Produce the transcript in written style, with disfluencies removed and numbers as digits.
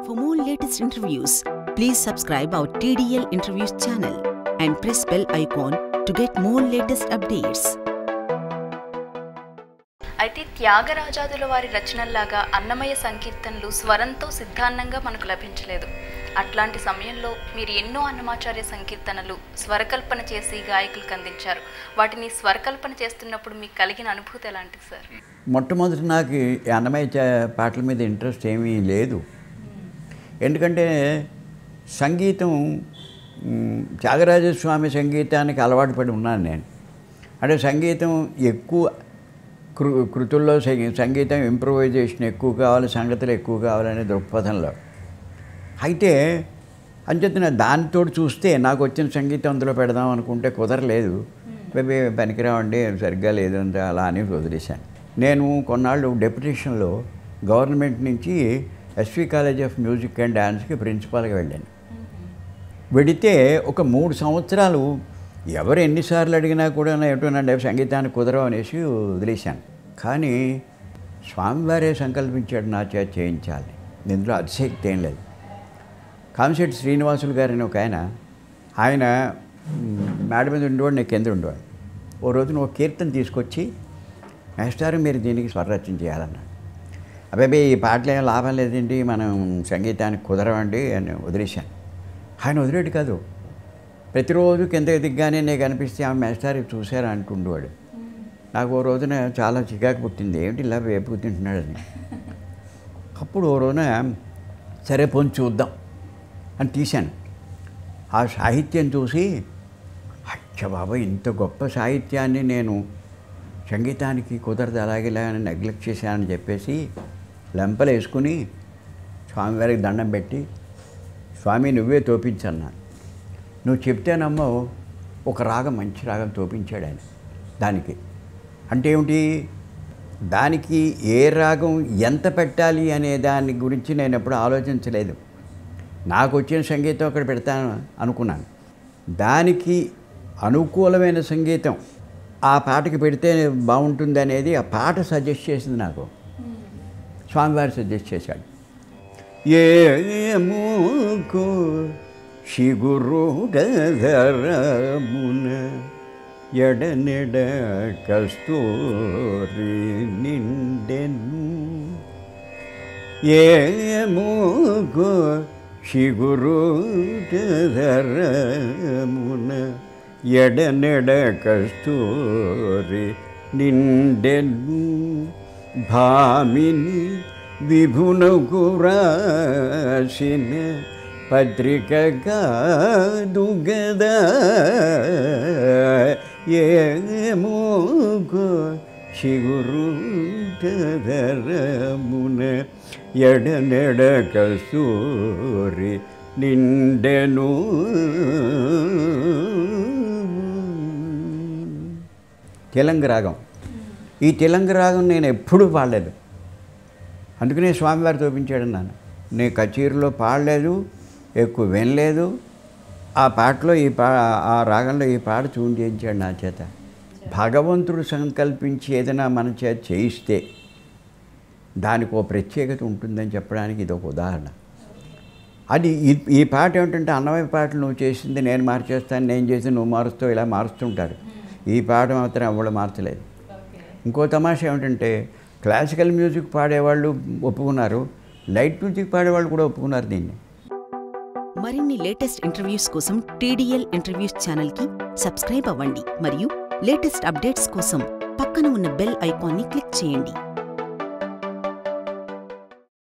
For more latest interviews, please subscribe our TDL Interviews channel and press bell icon to get more latest updates. అయితే త్యాగరాజాదుల వారి రచనల్లాగా అన్నమయ్య సంకీర్తనలు స్వరంతో సిద్ధాంతంగా మనకు లభించలేదు. అట్లాంటి సమయంలో మీరు ఎన్నో అన్నమాచార్య సంకీర్తనలు స్వరకల్పన చేసి గాయకులకు అందించారు. వాటిని స్వరకల్పన చేస్తున్నప్పుడు మీకు కలిగిన అనుభూతి ఎలాంటిది సార్? మొట్టమొదటి నాకు అన్నమయ్య పాటల మీద ఇంట్రెస్ట్ ఏమీ లేదు. ఎందుకంటే సంగీతం త్యాగరాజ స్వామి సంగీతానికి అలవాటు పడి ఉన్నాను నేను. అంటే సంగీతం ఎక్కువ కృతుల్లో సంగీతం ఇంప్రూవైజేషన్ ఎక్కువ కావాలి, సంగతులు ఎక్కువ కావాలనే దృక్పథంలో. అయితే అంచేతన దానితో చూస్తే నాకు వచ్చిన సంగీతం అందులో పెడదాం అనుకుంటే కుదరలేదు. మేబీ పనికిరావండి, సరిగ్గా లేదు అంత అలా అని వదిలేశాను. నేను కొన్నాళ్ళు డెప్యుటేషన్లో గవర్నమెంట్ నుంచి S.V.College ఆఫ్ మ్యూజిక్ అండ్ డ్యాన్స్కి ప్రిన్సిపాల్గా వెళ్ళాను. వెడితే ఒక 3 సంవత్సరాలు ఎవరు ఎన్నిసార్లు అడిగినా కూడా ఎటునండి సంగీతానికి కుదరవు అనేసి వదిలేశాను. కానీ స్వామివారే సంకల్పించాడు నా చేత చేయించాలి. ఇందులో అతిశక్తి ఏం లేదు. కామిశెట్టి శ్రీనివాసులు గారిని ఒక ఆయన మేడ మీద ఉండేవాడు, నేను కింద ఉండేవాడు. ఓ రోజున ఒక కీర్తన తీసుకొచ్చి, మాస్టారు మీరు దీనికి స్వరరచన చేయాలన్నాడు. అబ్బాయి ఈ పాటలు ఏం లాభం లేదండి, మనం సంగీతానికి కుదరవండి అని వదిలేశాను. ఆయన వదిలేడు కాదు, ప్రతిరోజు కిందకి దిగ్గానే నేను కనిపిస్తే ఆ మాస్టర్ చూశారు అంటుండేవాడు. నాకు ఓ రోజున చాలా చికాకు పుట్టింది, ఏమిటి ఇలా వేపుకు తింటున్నాడని. అప్పుడు ఓ రోజున సరే పోని చూద్దాం అని తీశాను. ఆ సాహిత్యం చూసి అచ్చ బాబా ఇంత గొప్ప సాహిత్యాన్ని నేను సంగీతానికి కుదరదు, అలాగే ఇలా అని నెగ్లెక్ట్ చేశానని చెప్పేసి లెంపలు వేసుకుని స్వామివారికి దండం పెట్టి, స్వామి నువ్వే తోపించన్నాను. నువ్వు చెప్తేనమ్మో ఒక రాగం, మంచి రాగం తోపించాడు ఆయన. దానికి అంటే ఏమిటి, దానికి ఏ రాగం ఎంత పెట్టాలి అనే దాని గురించి నేను ఎప్పుడు ఆలోచించలేదు. నాకు వచ్చిన సంగీతం అక్కడ పెడతాను అనుకున్నాను. దానికి అనుకూలమైన సంగీతం ఆ పాటకి పెడితే బాగుంటుంది అనేది ఆ పాట సజెస్ట్ చేసింది నాకు. స్వామివారు సజెస్ట్ చేశాడు. ఏమోకో శిగురుడధరమున ఎడనెడ కస్తూరి నిండెను. ఏమోకో శిగురుడధరమున ఎడనెడ కస్తూరి నిండెను. భామిని విభునకు రాసిన పత్రిక కాదు గదా. ఏమోగో శిగురుడధరమున ఎడనెడ కస్తూరి నిండెను. తెలంగాణ రాగం. ఈ తెలంగాణ రాగం నేను ఎప్పుడూ పాడలేదు, అందుకనే స్వామివారు చూపించాడన్నాను. నేను కచేరీలో పాడలేదు, ఎక్కువ వినలేదు. ఆ పాటలో ఆ రాగంలో ఈ పాట చూన్ చేయించాడు నా చేత. భగవంతుడు సంకల్పించి ఏదైనా మన చేత చేయిస్తే దానికి ఒక ప్రత్యేకత ఉంటుందని చెప్పడానికి ఇది ఒక ఉదాహరణ. అది ఈ పాట ఏమిటంటే అన్నమయ్య పాటలు నువ్వు చేసింది నేను మార్చేస్తాను, నేను చేసి నువ్వు మారుస్తావు, ఇలా మారుస్తుంటారు. ఈ పాట మాత్రం ఎవరు మార్చలేదు. ఇంకో తమాషా ఏమిటంటే క్లాసికల్ మ్యూజిక్ పాడేవాళ్ళు ఒప్పుకున్నారు, లైట్ మ్యూజిక్ పాడేవాళ్ళు కూడా ఒప్పుకున్నారు దీన్ని. మరిన్ని లేటెస్ట్ ఇంటర్వ్యూస్ కోసం TDL ఇంటర్వ్యూస్ ఛానల్కి సబ్స్క్రైబ్ అవ్వండి మరియు లేటెస్ట్ అప్డేట్స్ కోసం పక్కన ఉన్న బెల్ ఐకాన్ని క్లిక్ చేయండి.